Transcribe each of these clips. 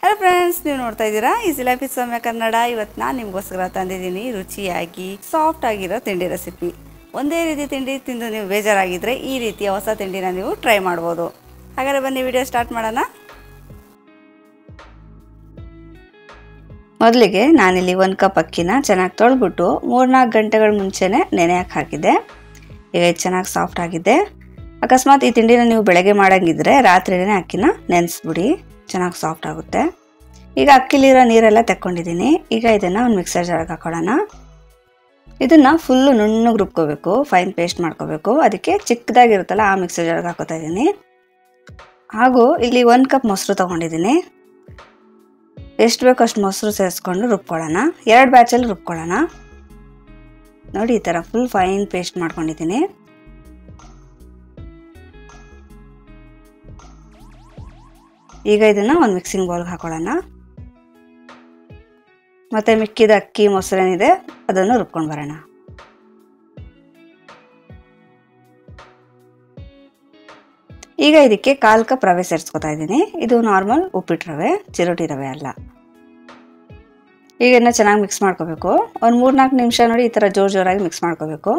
Hello friends, ನೀವು ನೋಡ್ತಾ ಇದ್ದೀರಾ easy life with Soumya Kannada. ಇವತ್ತು ನಾನು ನಿಮಗೋಸ್ಕರ ತಂದಿದ್ದೀನಿ ರುಚಿಯಾಗಿ ಸಾಫ್ಟ್ ಆಗಿರೋ ತಿಂಡಿ ರೆಸಿಪಿ. ಒಂದೇ ರೀತಿ ತಿಂಡಿ ತಿಂದು ನೀವು ಬೇಜಾರಾಗಿದ್ದರೆ ಈ ರೀತಿಯ ಹೊಸ ತಿಂಡಿನ ನೀವು ಟ್ರೈ ಮಾಡ್ಬೋದು. ಹಾಗಾದರೆ ಬನ್ನಿ ವಿಡಿಯೋ ಸ್ಟಾರ್ಟ್ ಮಾಡೋಣ. ಮೊದಲಿಗೆ ನಾನಿಲ್ಲಿ 1 ಕಪ್ ಅಕ್ಕಿನ ಚೆನ್ನಾಗಿ ತೊಳೆದ್ಬಿಟ್ಟು 3-4 ಗಂಟೆಗಳ ಮುಂಚೆನೇ ನೆನೆಯಕ್ಕೆ ಹಾಕಿದ್ದೆ. ಈಗ ಇದು ಚೆನ್ನಾಗಿ ಸಾಫ್ಟ್ ಆಗಿದೆ. ಅಕಸ್ಮಾತ್ ಈ ತಿಂಡಿನ ನೀವು ಬೆಳಗ್ಗೆ ಮಾಡೋಂಗಿದ್ರೆ ರಾತ್ರಿನೇ ಅಕ್ಕಿನ ನೆನೆಸ್ಬಿಡಿ, ಚೆನ್ನಾಗಿ ಸಾಫ್ಟ್ ಆಗುತ್ತೆ. ಈಗ ಅಕ್ಕಿಲಿರೋ ನೀರೆಲ್ಲ ತೆಕ್ಕೊಂಡಿದ್ದೀನಿ. ಈಗ ಇದನ್ನು ಒಂದು ಮಿಕ್ಸರ್ ಜಾರ್ಗೆ ಹಾಕೊಳ್ಳೋಣ. ಇದನ್ನು ಫುಲ್ಲು ನುಣ್ಣಗೆ ರುಬ್ಕೋಬೇಕು, ಫೈನ್ ಪೇಸ್ಟ್ ಮಾಡ್ಕೋಬೇಕು. ಅದಕ್ಕೆ ಚಿಕ್ಕದಾಗಿರುತ್ತಲ್ಲ ಆ ಮಿಕ್ಸರ್ ಜಾರ್ಗೆ ಹಾಕೋತಾ ಇದ್ದೀನಿ. ಹಾಗೂ ಇಲ್ಲಿ 1 ಕಪ್ ಮೊಸರು ತೊಗೊಂಡಿದ್ದೀನಿ. ಎಷ್ಟು ಬೇಕೋ ಅಷ್ಟು ಮೊಸರು ಸೇರಿಸ್ಕೊಂಡು ರುಬ್ಕೊಳ್ಳೋಣ. 2 ಬ್ಯಾಚಲ್ಲಿ ರುಬ್ಕೊಳ್ಳೋಣ. ನೋಡಿ, ಈ ಥರ ಫುಲ್ ಫೈನ್ ಪೇಸ್ಟ್ ಮಾಡ್ಕೊಂಡಿದ್ದೀನಿ. ಈಗ ಇದನ್ನು ಒಂದು ಮಿಕ್ಸಿಂಗ್ ಬೌಲ್ಗೆ ಹಾಕೊಳ್ಳೋಣ. ಮತ್ತು ಮಿಕ್ಕಿದ ಅಕ್ಕಿ ಮೊಸರೇನಿದೆ ಅದನ್ನು ರುಬ್ಕೊಂಡು ಬರೋಣ. ಈಗ ಇದಕ್ಕೆ 1/4 ಕಪ್ ರವೆ ಸೇರಿಸ್ಕೊತಾ ಇದ್ದೀನಿ. ಇದು ನಾರ್ಮಲ್ ಉಪ್ಪಿಟ್ಟು ರವೆ, ಚಿರೋಟಿ ರವೆ ಅಲ್ಲ. ಈಗ ಇದನ್ನ ಚೆನ್ನಾಗಿ ಮಿಕ್ಸ್ ಮಾಡ್ಕೋಬೇಕು. ಒಂದು 3-4 ನಿಮಿಷ ನೋಡಿ ಈ ಥರ ಜೋರಾಗಿ ಮಿಕ್ಸ್ ಮಾಡ್ಕೋಬೇಕು.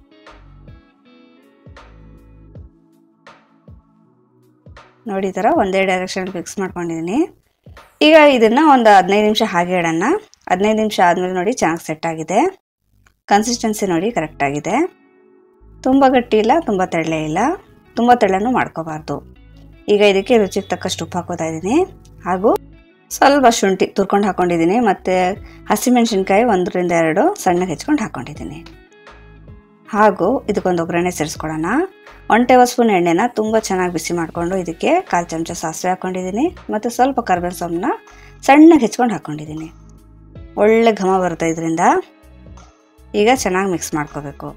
ನೋಡಿ, ಈ ಥರ ಒಂದೇ ಡೈರೆಕ್ಷನ್ ಮಿಕ್ಸ್ ಮಾಡ್ಕೊಂಡಿದ್ದೀನಿ. ಈಗ ಇದನ್ನು ಒಂದು 15 ನಿಮಿಷ ಹಾಗೆ ಇಡೋಣ. 15 ನಿಮಿಷ ಆದಮೇಲೆ ನೋಡಿ ಚೆನ್ನಾಗಿ ಸೆಟ್ ಆಗಿದೆ. ಕನ್ಸಿಸ್ಟೆನ್ಸಿ ನೋಡಿ ಕರೆಕ್ಟಾಗಿದೆ. ತುಂಬ ಗಟ್ಟಿ ಇಲ್ಲ, ತುಂಬ ತೆಳ್ಳೆ ಇಲ್ಲ, ತುಂಬ ತೆಳ್ಳನೂ ಮಾಡ್ಕೋಬಾರ್ದು. ಈಗ ಇದಕ್ಕೆ ರುಚಿಗೆ ತಕ್ಕಷ್ಟು ಉಪ್ಪು ಹಾಕೋತಾ ಇದ್ದೀನಿ. ಹಾಗೂ ಸ್ವಲ್ಪ ಶುಂಠಿ ತುರ್ಕೊಂಡು ಹಾಕ್ಕೊಂಡಿದ್ದೀನಿ. ಮತ್ತು ಹಸಿಮೆಣಸಿನ್ಕಾಯಿ 1-2 ಸಣ್ಣಗೆ ಹೆಚ್ಕೊಂಡು ಹಾಕ್ಕೊಂಡಿದ್ದೀನಿ. ಹಾಗೂ ಇದಕ್ಕೊಂದು ಒಗ್ಗರಣೆ ಸೇರಿಸ್ಕೊಳ್ಳೋಣ. 1 ಟೇಬಲ್ ಸ್ಪೂನ್ ಎಣ್ಣೆನ ತುಂಬ ಚೆನ್ನಾಗಿ ಬಿಸಿ ಮಾಡಿಕೊಂಡು ಇದಕ್ಕೆ 1/4 ಚಮಚ ಸಾಸಿವೆ ಹಾಕ್ಕೊಂಡಿದ್ದೀನಿ. ಮತ್ತು ಸ್ವಲ್ಪ ಕರಿಬೇವು ಸೊಪ್ಪನ್ನ ಸಣ್ಣಗೆ ಹೆಚ್ಕೊಂಡು ಹಾಕ್ಕೊಂಡಿದ್ದೀನಿ. ಒಳ್ಳೆ ಘಮ ಬರುತ್ತೆ ಇದರಿಂದ. ಈಗ ಚೆನ್ನಾಗಿ ಮಿಕ್ಸ್ ಮಾಡ್ಕೋಬೇಕು.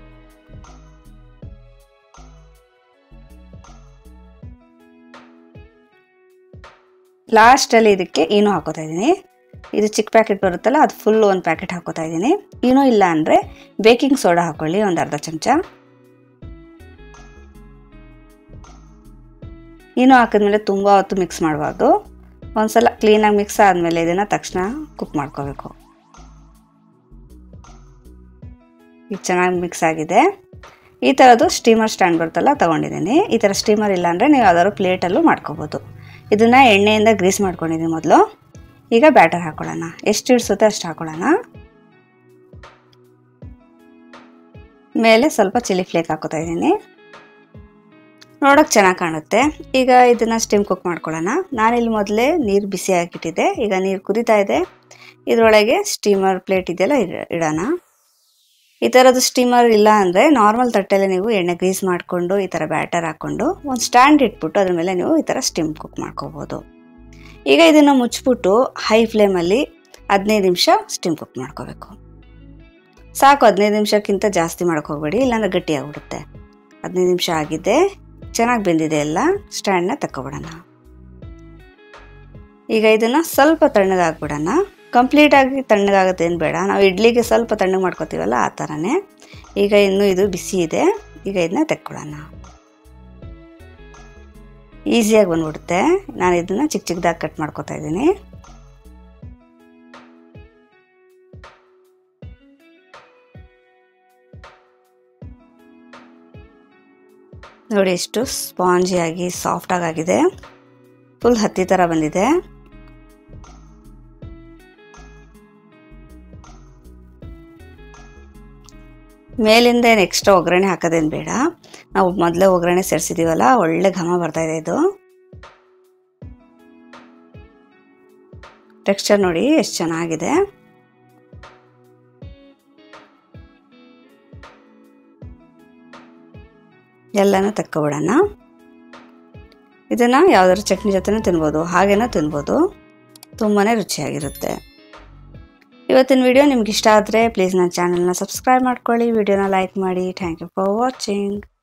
ಲಾಸ್ಟಲ್ಲಿ ಇದಕ್ಕೆ ಈನೋ ಹಾಕೋತಾ ಇದ್ದೀನಿ. ಇದು ಚಿಕ್ಕ ಪ್ಯಾಕೆಟ್ ಬರುತ್ತಲ್ಲ, ಅದು ಫುಲ್ಲು 1 ಪ್ಯಾಕೆಟ್ ಹಾಕೋತಾ ಇದ್ದೀನಿ. ಈನೋ ಇಲ್ಲ ಅಂದರೆ ಬೇಕಿಂಗ್ ಸೋಡಾ ಹಾಕ್ಕೊಳ್ಳಿ, ಒಂದು ಅರ್ಧ ಚಮಚ. ಈನೋ ಹಾಕಿದ್ಮೇಲೆ ತುಂಬ ಹೊತ್ತು ಮಿಕ್ಸ್ ಮಾಡಬಾರ್ದು. ಒಂದ್ಸಲ ಕ್ಲೀನಾಗಿ ಮಿಕ್ಸ್ ಆದಮೇಲೆ ಇದನ್ನು ತಕ್ಷಣ ಕುಕ್ ಮಾಡ್ಕೋಬೇಕು. ಈಗ ಚೆನ್ನಾಗಿ ಮಿಕ್ಸ್ ಆಗಿದೆ. ಈ ಥರದ್ದು ಸ್ಟೀಮರ್ ಸ್ಟ್ಯಾಂಡ್ ಬರುತ್ತಲ್ಲ ತೊಗೊಂಡಿದ್ದೀನಿ. ಈ ಥರ ಸ್ಟೀಮರ್ ಇಲ್ಲ ಅಂದರೆ ನೀವು ಯಾವ್ದಾದ್ರು ಪ್ಲೇಟಲ್ಲೂ ಮಾಡ್ಕೋಬೋದು. ಇದನ್ನು ಎಣ್ಣೆಯಿಂದ ಗ್ರೀಸ್ ಮಾಡ್ಕೊಂಡಿದ್ದೀನಿ ಮೊದಲು. ಈಗ ಬ್ಯಾಟರ್ ಹಾಕೊಳ್ಳೋಣ. ಎಷ್ಟು ಇಡಿಸುತ್ತೆ ಅಷ್ಟು ಹಾಕೊಳ್ಳೋಣ. ಮೇಲೆ ಸ್ವಲ್ಪ ಚಿಲ್ಲಿ ಫ್ಲೇಕ್ ಹಾಕೋತಾ ಇದ್ದೀನಿ. ನೋಡೋಕೆ ಚೆನ್ನಾಗಿ ಕಾಣುತ್ತೆ. ಈಗ ಇದನ್ನು ಸ್ಟೀಮ್ ಕುಕ್ ಮಾಡ್ಕೊಳ್ಳೋಣ. ನಾನಿಲ್ಲಿ ಮೊದಲೇ ನೀರು ಬಿಸಿ ಹಾಕಿಟ್ಟಿದ್ದೆ. ಈಗ ನೀರು ಕುದೀತಾ ಇದೆ. ಇದರೊಳಗೆ ಸ್ಟೀಮರ್ ಪ್ಲೇಟ್ ಇದೆಯಲ್ಲ ಇಡೋಣ. ಈ ಥರದ್ದು ಸ್ಟೀಮರ್ ಇಲ್ಲ ಅಂದರೆ ನಾರ್ಮಲ್ ತಟ್ಟೆಯಲ್ಲಿ ನೀವು ಎಣ್ಣೆ ಗ್ರೀಸ್ ಮಾಡಿಕೊಂಡು ಈ ಥರ ಬ್ಯಾಟರ್ ಹಾಕ್ಕೊಂಡು ಒಂದು ಸ್ಟ್ಯಾಂಡ್ ಇಟ್ಬಿಟ್ಟು ಅದ್ರ ಮೇಲೆ ನೀವು ಈ ಥರ ಸ್ಟೀಮ್ ಕುಕ್ ಮಾಡ್ಕೋಬೋದು. ಈಗ ಇದನ್ನು ಮುಚ್ಚಿಬಿಟ್ಟು ಹೈ ಫ್ಲೇಮಲ್ಲಿ 15 ನಿಮಿಷ ಸ್ಟೀಮ್ ಕುಕ್ ಮಾಡ್ಕೋಬೇಕು. ಸಾಕು, 15 ನಿಮಿಷಕ್ಕಿಂತ ಜಾಸ್ತಿ ಮಾಡೋಕ್ಕೋಗ್ಬೇಡಿ, ಇಲ್ಲಾಂದ್ರೆ ಗಟ್ಟಿಯಾಗ್ಬಿಡುತ್ತೆ. 15 ನಿಮಿಷ ಆಗಿದೆ, ಚೆನ್ನಾಗಿ ಬೆಂದಿದೆ ಎಲ್ಲ. ಸ್ಟ್ಯಾಂಡನ್ನ ತಗೊಬಿಡೋಣ. ಈಗ ಇದನ್ನು ಸ್ವಲ್ಪ ತಣ್ಣಗಾಗ್ಬಿಡೋಣ. ಕಂಪ್ಲೀಟಾಗಿ ತಣ್ಣಗಾಗೋದೇನು ಬೇಡ. ನಾವು ಇಡ್ಲಿಗೆ ಸ್ವಲ್ಪ ತಣ್ಣಗೆ ಮಾಡ್ಕೊತೀವಲ್ಲ ಆ ಥರನೇ. ಈಗ ಇನ್ನೂ ಇದು ಬಿಸಿ ಇದೆ. ಈಗ ಇದನ್ನ ತೆಕ್ಕೊಳ್ಳೋಣ. ಈಸಿಯಾಗಿ ಬಂದ್ಬಿಡುತ್ತೆ. ನಾನು ಇದನ್ನು ಚಿಕ್ಕ ಚಿಕ್ಕದಾಗಿ ಕಟ್ ಮಾಡ್ಕೊತಾ ಇದ್ದೀನಿ. ನೋಡಿ ಎಷ್ಟು ಸ್ಪಾಂಜಿಯಾಗಿ ಸಾಫ್ಟಾಗಿ ಆಗಿದೆ. ಫುಲ್ ಹತ್ತಿ ಥರ ಬಂದಿದೆ. ಮೇಲಿಂದ ಏನು ಎಕ್ಸ್ಟ್ರಾ ಒಗ್ಗರಣೆ ಹಾಕೋದೇನು ಬೇಡ. ನಾವು ಮೊದಲೇ ಒಗ್ಗರಣೆ ಸೇರಿಸಿದ್ದೀವಲ್ಲ, ಒಳ್ಳೆ ಘಮ ಬರ್ತಾಯಿದೆ. ಇದು ಟೆಕ್ಸ್ಚರ್ ನೋಡಿ ಎಷ್ಟು ಚೆನ್ನಾಗಿದೆ. ಎಲ್ಲನೂ ತಕ್ಕೊಬಿಡೋಣ. ಇದನ್ನು ಯಾವುದಾದ್ರು ಚಟ್ನಿ ಜೊತೆನೂ ತಿನ್ಬೋದು, ಹಾಗೇನೂ ತಿನ್ಬೋದು. ತುಂಬಾ ರುಚಿಯಾಗಿರುತ್ತೆ. ಇವತ್ತಿನ ವಿಡಿಯೋ ನಿಮ್ಗೆ ಇಷ್ಟ ಆದರೆ ಪ್ಲೀಸ್ ನನ್ನ ಚಾನಲ್ನ ಸಬ್ಸ್ಕ್ರೈಬ್ ಮಾಡ್ಕೊಳ್ಳಿ, ವಿಡಿಯೋನ ಲೈಕ್ ಮಾಡಿ. Thank you for watching.